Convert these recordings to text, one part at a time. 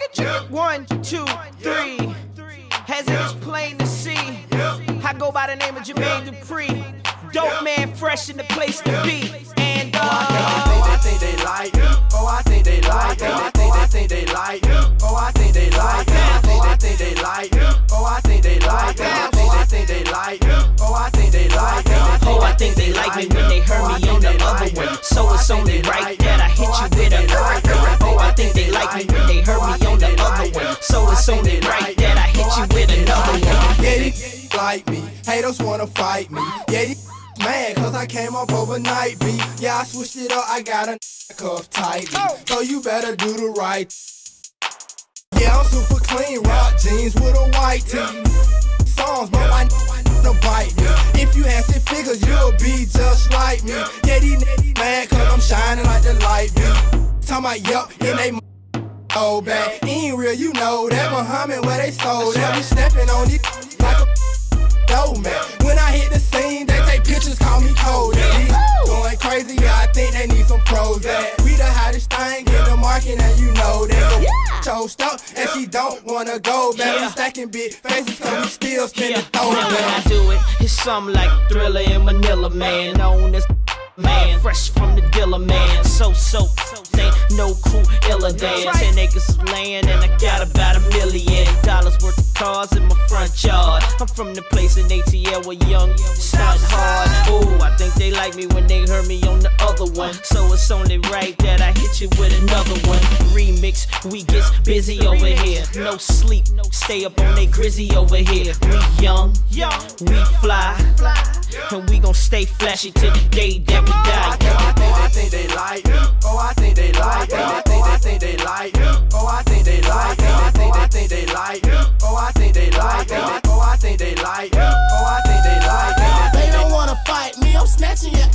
1, 2, 3. As it is plain to see, I go by the name of Jermaine Dupri. Dope man, fresh in the place to be. And I think they like me. Oh, I think they like me. I think they like me. Oh, I think they like me. I think they like me. Oh, I think they like me. I think they like me. Oh, I think they like me. oh, I think they like me when they heard me on the other one. So it's only right that I hit you with a oh, I think they like me when they heard me on the other one. So it's only right that I hit you with another one. Yeah, these like me. Haters wanna fight me. Yeah, these mad cause I came up overnight, B. Yeah, I switched it up, I got a cuff tightly. So you better do the right. Yeah, I'm super clean, rock jeans with a white tee. Songs, but I no bite me. If you had 6 figures, you'll be just like me. Yeah, these mad cause I'm shining like the light, B. Talking about yup, and they oh bad. Ain't real, you know that. Muhammad where they sold. They be stepping on it like a man. When I hit the scene, they take pictures, call me cold. Going crazy, yeah, I think they need some pros. We the hottest thing in the market, and you know that. Choked up, and she don't wanna go back. We stacking big faces, cause we still spinning throw When I do it, it's something like Thriller in Manila, man. Known as man, fresh from the dealer, man. So, ain't no crew iller than 10 acres of land, and I got about $1 million worth of cars in my front yard. I'm from the place in ATL where young stunt hard. Oh, I think they like me when they heard me on the other one. So it's only right that I hit you with another one. Remix, we get busy over here. No sleep, stay up on they grizzy over here. We young, we fly, and we gon' stay flashy till the day that we die. Oh, I think they like me. Oh, I think they like me. I think they like me. Oh, I think they like me. I think they like me. Oh, I think they like me. Oh, I think they like me. Oh, I think they like me. They don't wanna fight me, I'm snatching your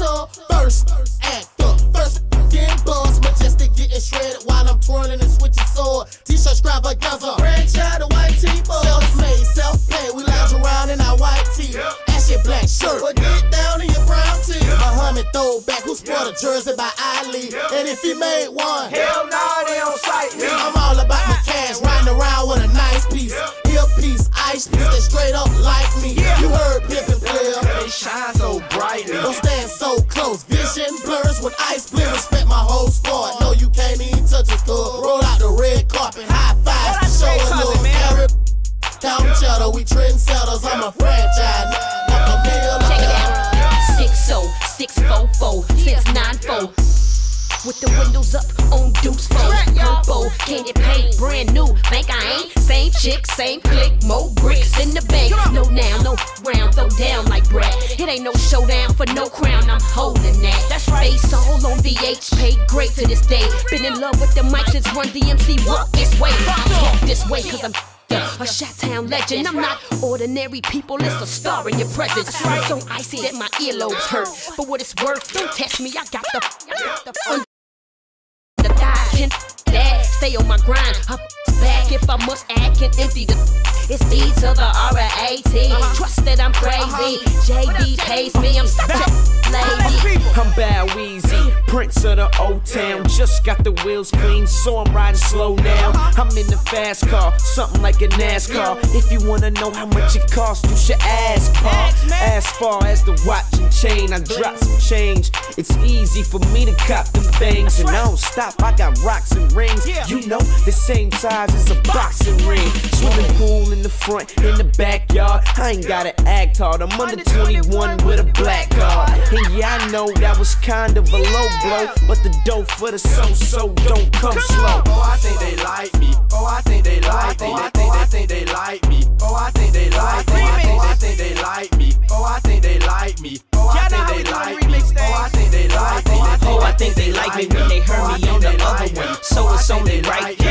first act up. First getting buzz, majestic getting shredded while I'm twirling and switching sword. T-shirt extravaganza, franchise the white tee. Self-made, self-paid, we lounge around in our white tee. Ashy black shirt, but get down in your brown tee. Muhammad throwback, who sport a jersey by Ali. And if he made one, hell nah, they don't sight me. I'm all about my cash, riding around with a nice piece. Earpiece, ice piece, they straight up like me. You heard Pippin player. They shine so brightly. Don't stand so close, vision blurs with ice blue. Respect my whole squad. No, you can't even touch a stud. Roll out the red carpet, high fives to show a little carrot. Count cheddar, we trendsetters. I'm a franchise, not a meal. Check it out. 60, 644, since 94. With the windows up on Deuce 4. Purple, candy paint, brand new. Bank I ain't. Same chick, same click, more bricks in the bank. No now, no round, throw down like Brad. It ain't no showdown for no crown, I'm holding that. That's right. Face all on VH, paid great to this day. Been in love with the mic since Run DMC. Walk this way, talk this way, cause I'm a Chi-Town legend. I'm not ordinary people, it's a star in your presence. I'm so icy that my earlobes hurt. For what it's worth, don't test me, I got the can that stay on my grind. Up back if I must add, can empty the. It's E to the R-A-T. Trust that I'm crazy. JD pays me, I'm such a lady. I'm Bow Weezy, Prince of the old town. Just got the wheels clean, so I'm riding slow now. I'm in the fast car, something like a NASCAR. If you wanna know how much it costs, you should ask, Paul. As far as the watch and chain, I drop some change. It's easy for me to cop them things, and I don't stop. I got rocks and rings, you know, the same size as a boxing ring. Swimming pool in the front, in the backyard. I ain't gotta act hard, I'm under 21 with a black card. And yeah, I know that was kind of a low blow, but the dough for the so-so don't come slow. Oh, I think they like me. Oh, I think they like me. I think they like me. Oh, I think they like me. Oh, I think they like me. Oh, I think they like me. Oh, I think they like me. Oh, I think they like me. Oh, I think they like me when they heard me on the other one. So it's only right